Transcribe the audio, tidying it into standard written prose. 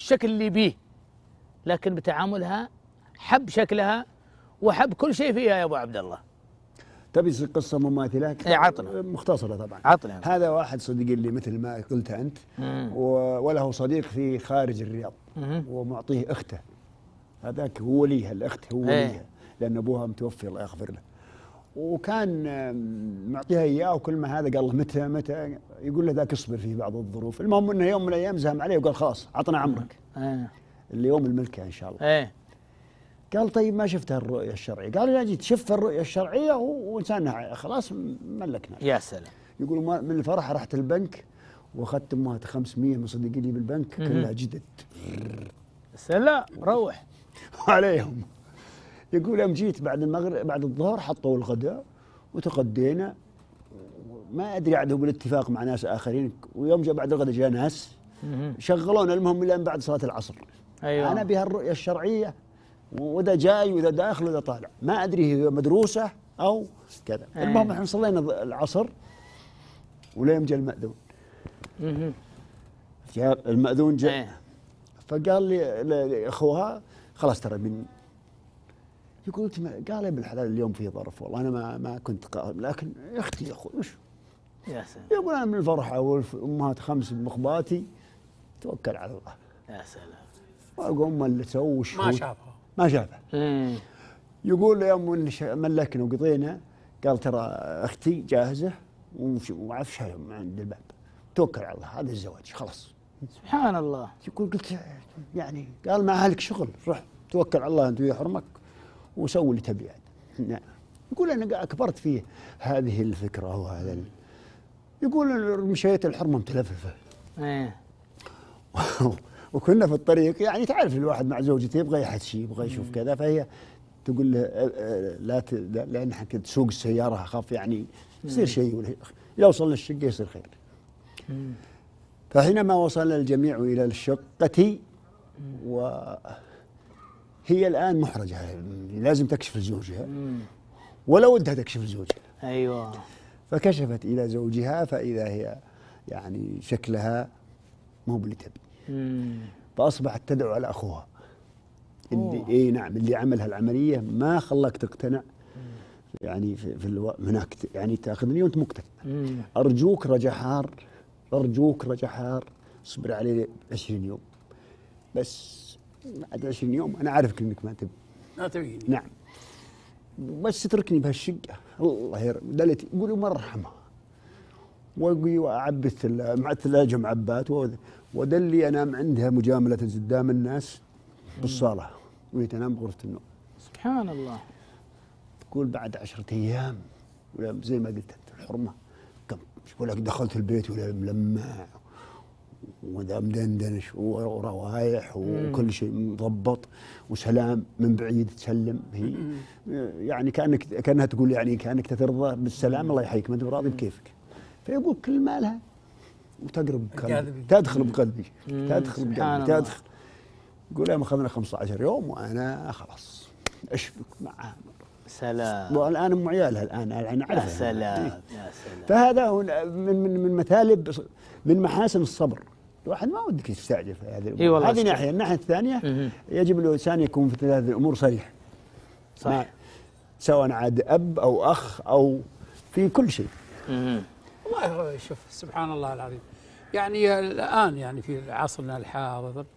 بالشكل اللي بيه، لكن بتعاملها حب شكلها وحب كل شيء فيها يا ابو عبد الله. تبي قصه مماثله؟ عطنا. مختصره طبعا. عطنا. هذا واحد صديق لي مثل ما قلت انت، وله صديق في خارج الرياض، ومعطيه اخته. هذاك هو وليها، الاخت هو وليها، لان ابوها متوفي الله يغفر له. وكان معطيها اياه، وكل ما هذا قال له متى يقول له ذاك اصبر في بعض الظروف. المهم انه يوم من الايام زهم عليه وقال خلاص عطنا عمرك اللي يوم الملكه ان شاء الله. قال طيب ما شفتها الرؤيه الشرعيه؟ قال لا جيت شفت الرؤيه الشرعيه وانسانها خلاص ملكنا. يا سلام. يقول من الفرح رحت البنك واخذت امها 500 من صديقي لي بالبنك كلها جدد. سلام روح عليهم. يقول يوم جيت بعد المغرب بعد الظهر حطوا الغداء وتغدينا، ما ادري عاد هو بالاتفاق مع ناس اخرين، ويوم جاء بعد الغداء جاء ناس شغلونا المهم الى بعد صلاه العصر. ايوه انا بها الرؤيه الشرعيه، وذا جاي وذا داخل وذا طالع، ما ادري هي مدروسه او كذا. المهم احنا صلينا العصر ولين جاء المأذون. جاء المأذون جاء فقال لي لاخوها خلاص ترى من يقول قال يا ابن الحلال اليوم في ظرف والله انا ما كنت قائم، لكن يا اختي يا اخوي وش يا سلام. يقول انا من الفرحه والامهات 5 مخباتي توكل على الله. يا سلام. واقوم اللي تسوي ما شافها. يقول يوم ملكنا وقضينا قال ترى اختي جاهزه وعفشها عند الباب، توكل على الله هذا الزواج خلاص. سبحان الله. يقول قلت يعني قال ما عليك شغل، روح توكل على الله انت ويا حرمك وسوي اللي تبي. نعم. يقول انا كبرت فيه هذه الفكره وهذا يقول مشيت الحرمه متلففه. وكنا في الطريق يعني تعرف الواحد مع زوجته يبغى يحكي يبغى يشوف كذا، فهي تقول له لا لان كنت تسوق السياره اخاف يعني يصير شيء ولا يوصل للشقه يصير خير. فحينما وصل الجميع الى الشقه وهي الان محرجه لازم تكشف لزوجها ولا ودها تكشف لزوجها. ايوه. فكشفت الى زوجها فاذا هي يعني شكلها مو باللي تبي. فاصبحت تدعو على اخوها اللي نعم اللي عمل هالعمليه ما خلاك تقتنع يعني في هناك يعني تاخذني وانت مقتنع. ارجوك رجع حار اصبر علي 20 يوم بس. بعد 20 يوم انا عارفك انك ما تبيني. نعم بس اتركني بهالشقه الله يرحمه. يقولوا ما ارحمها واعبي مع الثلاجه معبات ودلي انام عندها مجامله قدام الناس بالصاله وهي تنام بغرفه النوم. سبحان الله. تقول بعد 10 ايام ولا زي ما قلت انت الحرمه كم ولا دخلت البيت ولا ملمع وذا مدندنش وروايح وكل شيء مضبط وسلام من بعيد تسلم. هي يعني كانها تقول يعني كانك ترضى بالسلام الله يحييك ما انت راضي بكيفك. فيقول كل مالها وتقرب قلبي تدخل بقلبي تدخل. يقول يوم اخذنا 15 يوم وانا خلاص اشبك معها. سلام. والان ام عيالها الان اعرفها. يا سلام يا سلام. فهذا من مثالب من محاسن الصبر. الواحد ما ودك يستعجل في هذه الامور. هذه ناحيه. الناحيه الثانيه يجب الانسان يكون في هذه الامور صريح. صح. سواء عاد اب او اخ او في كل شيء. والله شوف سبحان الله العظيم. يعني الان يعني في عصرنا الحاضر